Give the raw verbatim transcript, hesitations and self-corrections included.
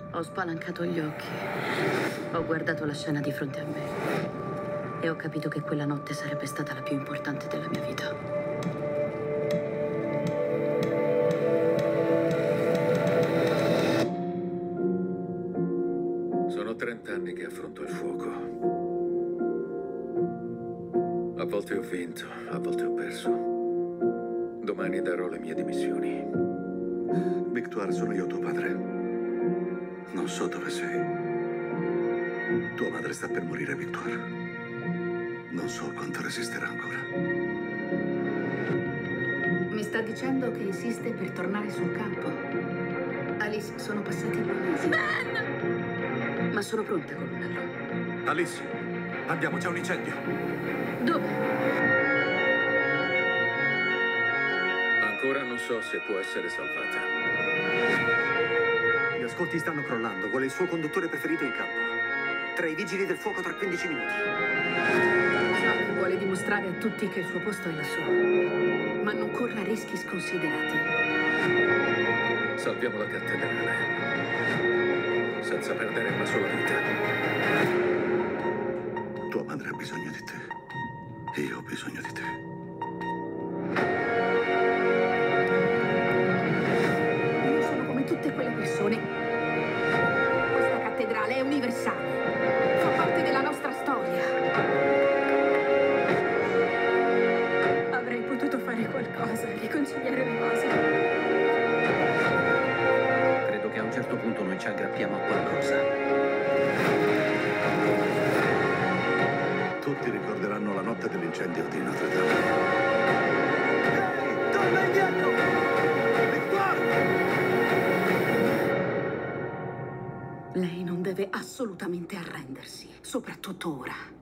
Ho spalancato gli occhi, ho guardato la scena di fronte a me e ho capito che quella notte sarebbe stata la più importante della mia vita. Sono trent'anni che affronto il fuoco. A volte ho vinto, a volte ho perso. Domani darò le mie dimissioni. Victoire, sono io tuo padre. Non so dove sei. Tua madre sta per morire, Victoire. Non so quanto resisterà ancora. Mi sta dicendo che insiste per tornare sul campo. Alice, sono passati due mesi. Ben! Ma sono pronta, colonnello. Alice, andiamo, c'è un incendio. Dove? Ancora non so se può essere salvata. Gli ascolti stanno crollando. Vuole il suo conduttore preferito in campo. Tra i vigili del fuoco tra quindici minuti. Sa che vuole dimostrare a tutti che il suo posto è lassù. Ma non corra rischi sconsiderati. Salviamo la cattedrale. Senza perdere una sola vita. Tua madre ha bisogno di te. Io ho bisogno di te. Tutte quelle persone. Questa cattedrale è universale. Fa parte della nostra storia. Avrei potuto fare qualcosa, riconciliare le cose. Credo che a un certo punto noi ci aggrappiamo a qualcosa. Tutti ricorderanno la notte dell'incendio di Notre Dame. Ehi, torna indietro! Victoire! Lei non deve assolutamente arrendersi, soprattutto ora.